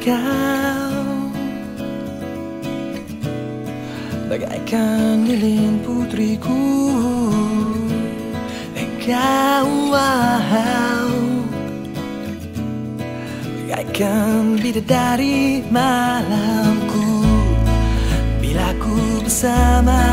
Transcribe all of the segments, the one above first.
Kau bagaikan lilin putriku, engkau bagaikan bidadari malamku. Bila ku bersama,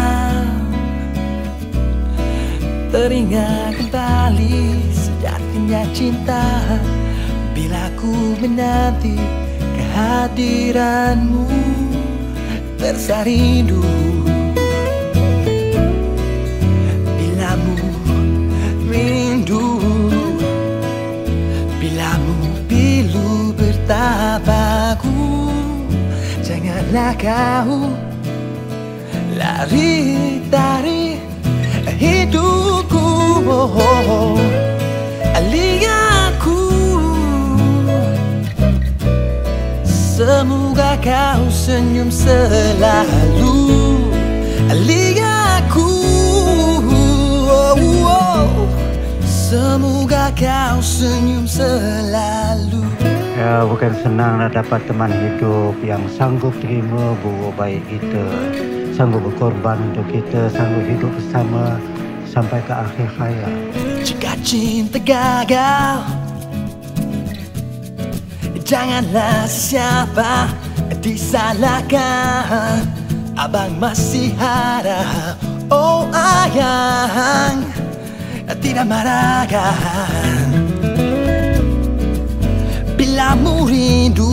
teringat kembali sejatinya cinta. Bila ku menanti kehadiranmu, terasa rindu. Bilamu rindu, bilamu pilu bertapaku. Janganlah kau lari dari hidupku. Lihatku, semoga kau senyum selalu. Lihatku, semoga kau senyum selalu. Ya, bukan senang nak dapat teman hidup yang sanggup terima buruk baik kita, sanggup berkorban untuk kita, sanggup hidup bersama sampai ke akhir hayat. Jika cinta gagal, janganlah siapa disalahkan. Abang masih harap, oh ayang, tidak marahkan. Bilamu rindu,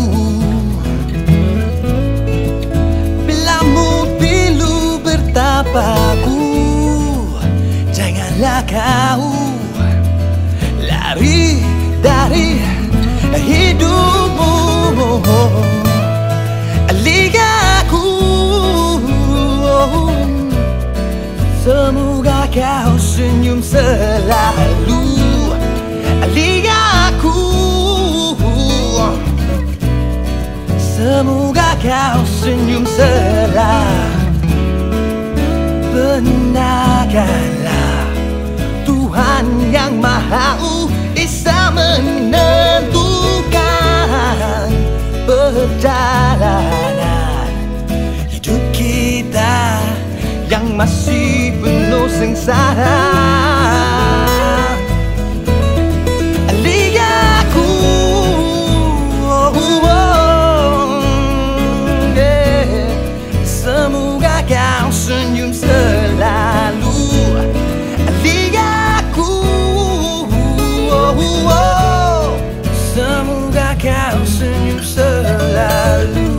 bilamu pilu bertapaku. Janganlah kau lari dari hidupmu. Lihatku, semoga kau senyum selalu. Lihatku, semoga kau senyum selalu. Benarkanlah Tuhan yang Maha Esa menentukan perjalanan hidup kita yang masih penuh sengsara. Lihatku, semoga kau senyum selalu. Lihatku, semoga kau senyum selalu.